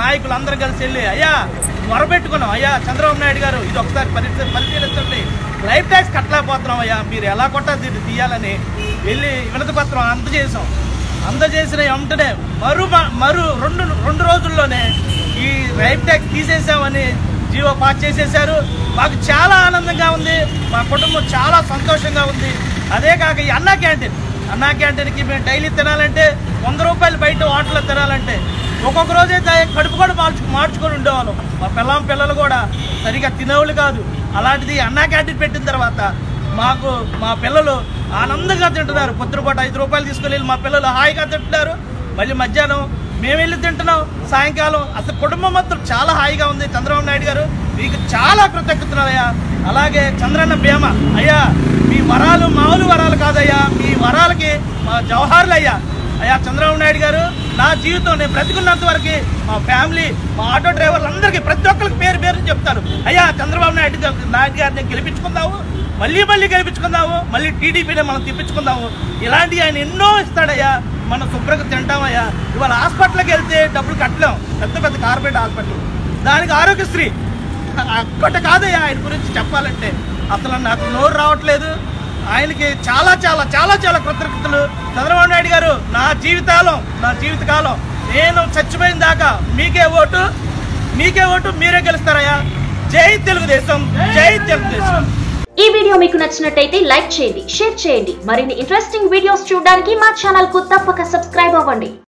నాయకులు అందరం కలిసి వెళ్ళి అయ్యా మొరబెట్టుకున్నాం, అయ్యా చంద్రబాబు నాయుడు గారు ఇది ఒకసారి పరిశీలించండి, లైఫ్ ట్యాక్స్ కట్టలేకపోతున్నాం అయ్యా, మీరు ఎలా కొట్టాలి తీయాలని వెళ్ళి వినతి పత్రం అందజేసిన వెంటనే రెండు రోజుల్లోనే ఈ లైఫ్ ట్యాక్స్ తీసేసామని జీవో పాస్ చేసేసారు. మాకు చాలా ఆనందంగా ఉంది, మా కుటుంబం చాలా సంతోషంగా ఉంది. అదే కాక ఈ అన్నా క్యాంటీన్కి మేము డైలీ తినాలంటే 100 రూపాయలు బయట హోటల్లో తినాలంటే ఒక్కొక్క రోజైతే కడుపు కూడా మార్చుకొని ఉండేవాళ్ళం. మా పిల్లలు కూడా సరిగా తినేవాళ్ళు కాదు. అలాంటిది అన్నా క్యాంటీన్ పెట్టిన తర్వాత మా పిల్లలు ఆనందంగా తింటున్నారు. పొద్దునపూట 5 రూపాయలు తీసుకుని మా పిల్లలు హాయిగా తింటున్నారు. మళ్ళీ మధ్యాహ్నం మేము వెళ్ళి తింటున్నాం, సాయంకాలం. అసలు కుటుంబం మాత్రం చాలా హాయిగా ఉంది. చంద్రబాబు నాయుడు గారు మీకు చాలా కృతజ్ఞతలు అయ్యా. అలాగే చంద్రన్న బీమా అయ్యా, మీ వరాలు మామూలు వరాలు కాదయ్యా, మీ వరాలకి మా జవహర్లు అయ్యా. చంద్రబాబు నాయుడు గారు నా జీవితం నేను బ్రతికున్నంత వరకు మా ఫ్యామిలీ, మా ఆటో డ్రైవర్లు అందరికీ ప్రతి ఒక్కరికి పేరు చెప్తారు. అయ్యా చంద్రబాబు నాయుడు గారిని గెలిపించుకుందాము, మళ్ళీ గెలిపించుకుందాము, మళ్ళీ టీడీపీనే మనం తిప్పించుకుందాము. ఇలాంటివి ఆయన ఎన్నో ఇస్తాడయ్యా. మనం శుభ్రంగా తింటామయ్యా. ఇవాళ హాస్పిటల్కి వెళ్తే డబ్బులు కట్టలేం, పెద్ద కార్పొరేట్ హాస్పిటల్, దానికి ఆరోగ్యశ్రీ ఒక్కటి కాదయ్యా. ఆయన గురించి చెప్పాలంటే అసలు నాకు నోరు రావట్లేదు. ఆయనకి చాలా కృతజ్ఞతలు. చంద్రబాబు నాయుడు గారు నా జీవితకాలం నేను చచ్చిపోయిన దాకా మీకే ఓటు మీరే గెలుస్తారయ్యా. జై తెలుగుదేశం, జై తెలుగుదేశం. ఈ వీడియో మీకు నచ్చినట్టయితే లైక్ చేయండి, షేర్ చేయండి. మరిన్ని ఇంట్రెస్టింగ్ వీడియోస్ చూడడానికి మా ఛానల్ కు తప్పక సబ్స్క్రైబ్ అవ్వండి.